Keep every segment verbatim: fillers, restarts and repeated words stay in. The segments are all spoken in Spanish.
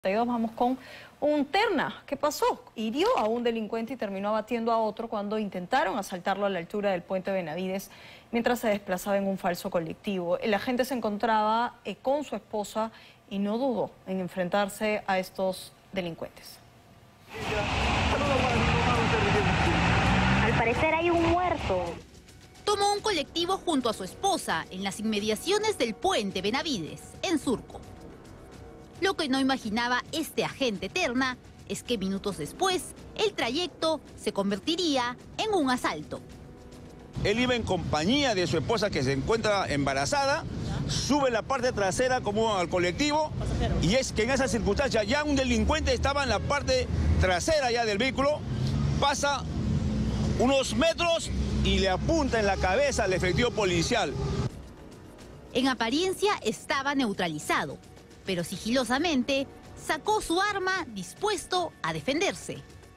Vamos con un terna. ¿Qué pasó? Hirió a un delincuente y terminó abatiendo a otro cuando intentaron asaltarlo a la altura del puente Benavides mientras se desplazaba en un falso colectivo. El agente se encontraba eh, con su esposa y no dudó en enfrentarse a estos delincuentes. Al parecer hay un muerto. Tomó un colectivo junto a su esposa en las inmediaciones del puente Benavides, en Surco. Lo que no imaginaba este agente terna es que minutos después el trayecto se convertiría en un asalto. Él iba en compañía de su esposa que se encuentra embarazada, sube la parte trasera como al colectivo y es que en esa circunstancia ya un delincuente estaba en la parte trasera ya del vehículo, pasa unos metros y le apunta en la cabeza al efectivo policial. En apariencia estaba neutralizado, pero sigilosamente sacó su arma dispuesto a defenderse.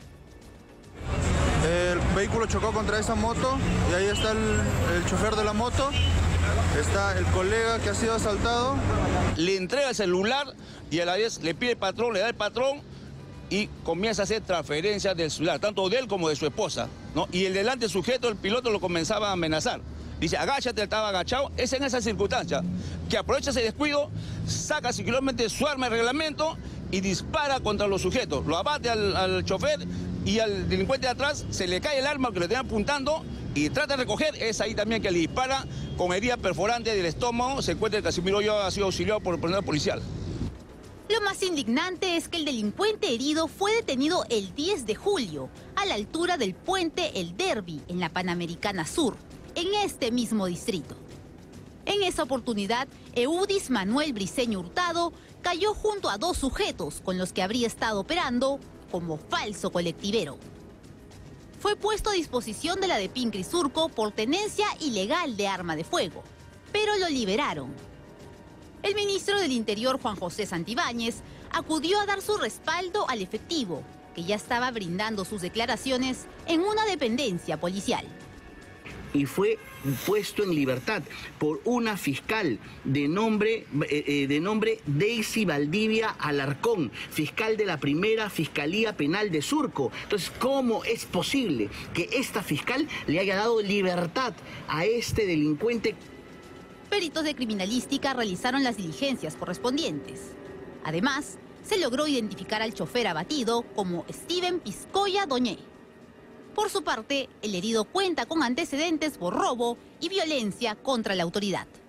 El vehículo chocó contra esa moto y ahí está el, el chofer de la moto, está el colega que ha sido asaltado. Le entrega el celular y a la vez le pide el patrón, le da el patrón y comienza a hacer transferencias del celular, tanto de él como de su esposa, ¿no? Y el delante sujeto, el piloto, lo comenzaba a amenazar. Dice, agáchate, estaba agachado. Es en esa circunstancia que aprovecha ese descuido, saca sigilosamente su arma de reglamento y dispara contra los sujetos. Lo abate al, al chofer y al delincuente de atrás se le cae el arma que le tenía apuntando y trata de recoger. Es ahí también que le dispara con herida perforante del estómago. Se encuentra que Casimiro yo ha sido auxiliado por el personal policial. Lo más indignante es que el delincuente herido fue detenido el diez de julio, a la altura del puente El Derby, en la Panamericana Sur, en este mismo distrito. En esa oportunidad, Eudis Manuel Briceño Hurtado cayó junto a dos sujetos con los que habría estado operando como falso colectivero. Fue puesto a disposición de la de Pincri Surco por tenencia ilegal de arma de fuego, pero lo liberaron. El ministro del Interior, Juan José Santibáñez, acudió a dar su respaldo al efectivo, que ya estaba brindando sus declaraciones en una dependencia policial. Y fue puesto en libertad por una fiscal de nombre, eh, de nombre Daisy Valdivia Alarcón, fiscal de la primera Fiscalía Penal de Surco. Entonces, ¿cómo es posible que esta fiscal le haya dado libertad a este delincuente? Peritos de criminalística realizaron las diligencias correspondientes. Además, se logró identificar al chofer abatido como Steven Piscoya Doñé. Por su parte, el herido cuenta con antecedentes por robo y violencia contra la autoridad.